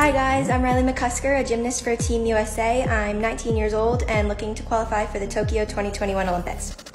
Hi guys, I'm Riley McCusker, a gymnast for Team USA. I'm 19 years old and looking to qualify for the Tokyo 2021 Olympics.